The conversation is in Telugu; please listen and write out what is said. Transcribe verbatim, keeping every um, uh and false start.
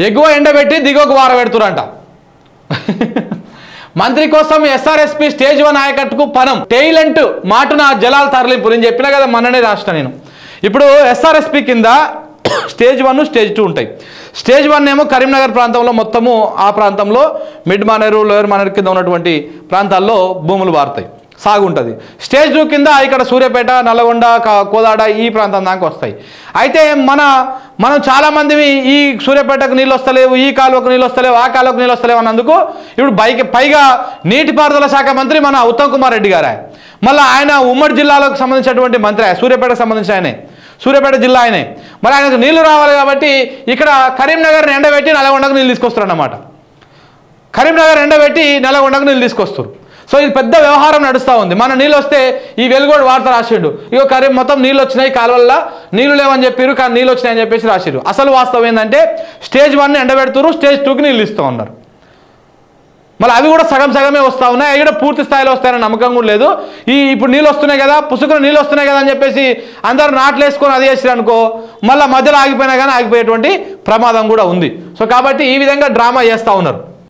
ఎగువ ఎండబెట్టి దిగువకు వారబెడుతురంట. మంత్రి కోసం ఎస్ఆర్ఎస్పి స్టేజ్ వన్ ఆయకట్టుకు పనం టెయిలెంట్ మాటున జలాల తరలింపు. నేను చెప్పినా కదా మొన్ననే రాష్ట్ర నేను. ఇప్పుడు ఎస్ఆర్ఎస్పి కింద స్టేజ్ వన్ స్టేజ్ టూ ఉంటాయి. స్టేజ్ వన్ ఏమో కరీంనగర్ ప్రాంతంలో మొత్తము ఆ ప్రాంతంలో మిడ్ మానేరు లోయర్ మానేరు కింద ఉన్నటువంటి ప్రాంతాల్లో భూములు వారుతాయి, సాగు ఉంటుంది. స్టేజ్ టూ కింద ఇక్కడ సూర్యాపేట, నల్లగొండ, కోదాడ ఈ ప్రాంతం దాకా వస్తాయి. అయితే మన మనం చాలామంది ఈ సూర్యాపేటకు నీళ్ళు వస్తలేవు, ఈ కాలువకు నీళ్ళు వస్తలేవు, ఆ కాలువకు నీళ్ళు వస్తలేవు అన్నందుకు ఇప్పుడు బైక్ పైగా నీటిపారుదల శాఖ మంత్రి మన ఉత్తమ్ కుమార్ రెడ్డి గారే, మళ్ళీ ఆయన ఉమ్మడి జిల్లాలకు సంబంధించినటువంటి మంత్రి, సూర్యాపేటకు సంబంధించిన ఆయనే, సూర్యాపేట జిల్లా ఆయనే. మరి ఆయనకు నీళ్లు రావాలి కాబట్టి ఇక్కడ కరీంనగర్ ఎండబెట్టి నల్లగొండకు నీళ్ళు తీసుకొస్తారు అన్నమాట. కరీంనగర్ ఎండబెట్టి నల్లగొండకు నీళ్ళు తీసుకొస్తారు. సో ఇది పెద్ద వ్యవహారం నడుస్తూ ఉంది. మన నీళ్ళు వస్తే ఈ వెలుగోడు వార్త రాసిండు, ఇగో కరీం మొత్తం నీళ్ళు వచ్చినాయి, కాలువల్ల నీళ్ళు లేవని చెప్పారు, కానీ నీళ్ళు వచ్చినాయని చెప్పేసి రాసిరు. అసలు వాస్తవం ఏంటంటే స్టేజ్ వన్ ఎండబెడుతున్నారు, స్టేజ్ టూకి నీళ్ళు ఇస్తూ ఉన్నారు. మళ్ళీ అవి కూడా సగం సగమే వస్తూ ఉన్నాయి, అవి కూడా పూర్తి స్థాయిలో వస్తాయని నమ్మకం కూడా లేదు. ఈ ఇప్పుడు నీళ్ళు వస్తున్నాయి కదా, పుసుకుని నీళ్ళు వస్తున్నాయి కదా అని చెప్పేసి అందరూ నాట్లు వేసుకొని అది చేసారు అనుకో, మళ్ళీ మధ్యలో ఆగిపోయినా కానీ ఆగిపోయేటువంటి ప్రమాదం కూడా ఉంది. సో కాబట్టి ఈ విధంగా డ్రామా చేస్తూ ఉన్నారు.